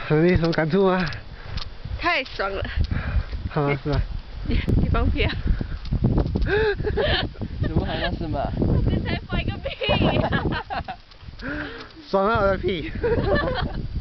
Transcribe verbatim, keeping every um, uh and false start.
你有什么感触吗？ 太爽了。 好吗？是吧？ 你你放屁啊！ 什么还能是吗？ 你才放一个屁呀！ 爽啊我的屁！